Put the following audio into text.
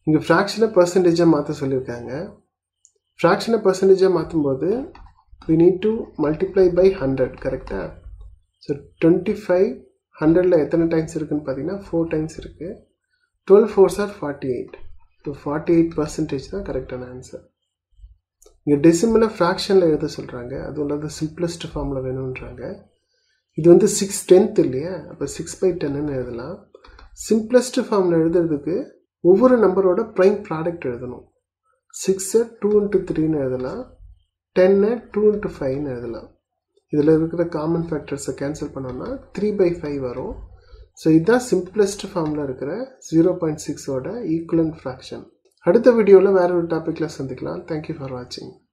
இங்கே ஃப்ராக்ஷனை பர்சன்டேஜாக மாற்ற சொல்லியிருக்காங்க. ஃப்ராக்ஷனை பர்சன்டேஜாக மாற்றும்போது we need to multiply by 100, கரெக்டாக? ஸோ 25 100ல் எத்தனை டைம்ஸ் இருக்குதுன்னு பார்த்தீங்கன்னா 4 டைம்ஸ் இருக்குது. 12 4s are 48. ஸோ 48% தான் கரெக்டான ஆன்சர். இங்கே டெசிமலை ஃப்ராக்ஷனில் எழுத சொல்கிறாங்க, அது இல்லாத சிம்பிளஸ்ட் ஃபார்மில் வேணுன்றாங்க. இது வந்து 6/10 இல்லையா, அப்போ 6/10ன்னு எழுதலாம். சிம்பிளஸ்ட் ஃபார்மில் எழுதுறதுக்கு ஒவ்வொரு நம்பரோட ப்ரைம் ப்ராடக்ட் எழுதணும். 6 2 into 3ன்னு எழுதலாம், 10 2 into 5ன்னு எழுதலாம். இதில் இருக்கிற காமன் ஃபேக்டர்ஸை கேன்சல் பண்ணோம்னா 3/5 வரும். ஸோ இதுதான் சிம்பிளஸ்ட் ஃபார்மில் இருக்கிற 0.6ஓட ஈக்குவலன்ட் ஃப்ராக்ஷன். அடுத்த வீடியோவில் வேற ஒரு டாப்பிக்கில் சந்திக்கலாம். தேங்க்யூ ஃபார் வாட்சிங்.